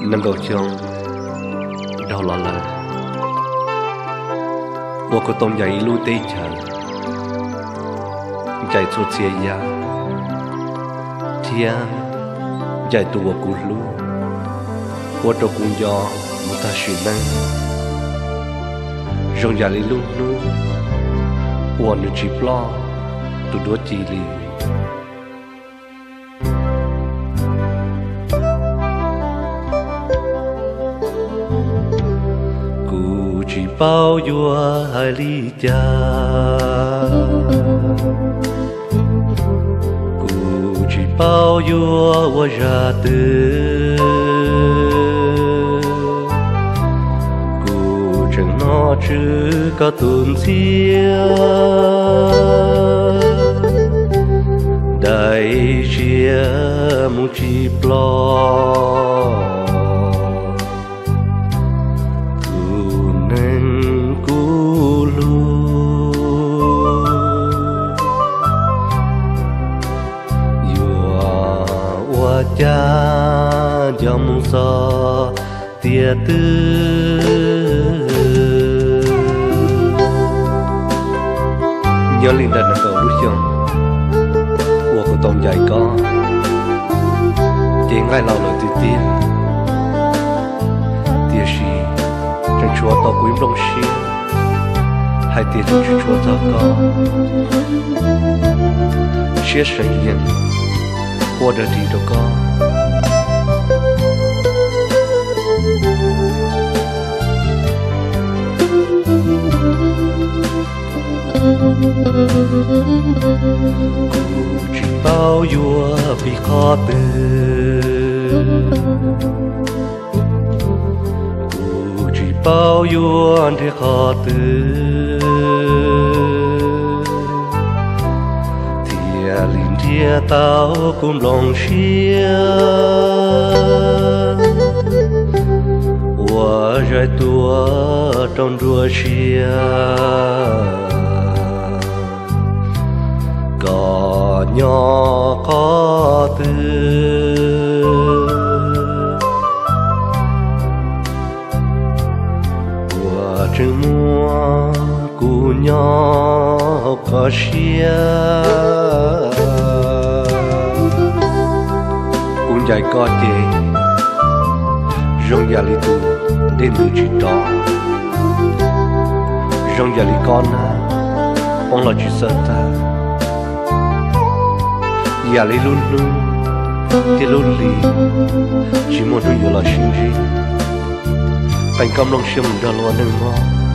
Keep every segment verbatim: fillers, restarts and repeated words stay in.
能够将到老了，我可懂一路对着，在做这样，天，在ตัวกูรู้ว่าตัวกูยอมมุตาชินังจงอย่าลิลุนูว่านึกจีบล้อตัวดัวจีลีchỉ bao vua hai ly cha cụ chỉ bao vua vua ra từ cụ chẳng nó chứ có tuần xia đại chia mu chỉ lo cha dòng gió tia tư nhớ linh đàn cầu lúc chồng của cô tông dài con chỉ ngay lâu lời tia tia tia gì chẳng chúa tao quý đông xí hai tia chẳng chúa tao con chia sẻ yên qua đời đi đâu có cụ chỉ bao vua vì khó từ cụ chỉ bao vua để khó từ linh thia tao cũng lòng xia hoa rải tua trong đua xia có nhỏ có tư hoa trừng mua cụ nhỏ có xia cũng dài có chê rong già li tu đến từ chỉ đó rong già li con na ông là chỉ sợ ta già li luôn luôn cái luôn li chỉ muốn tôi yêu là xin gì thành công lòng xiêm ra lo nâng mò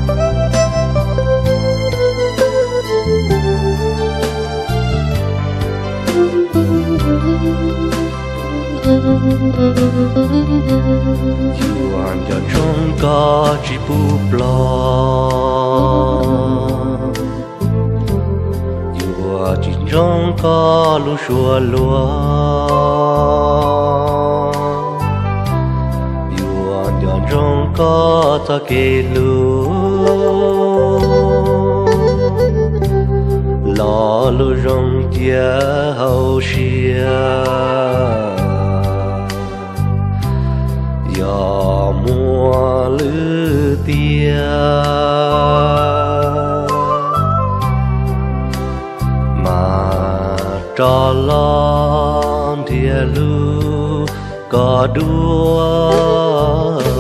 dù anh cho trong có chỉ bù lo dù chỉ trong có lu xua lúa dù anh cho trong có ta kê lu lo lu rong tia hậu xia gió mùa lư tia mà cho lon tia lu có đua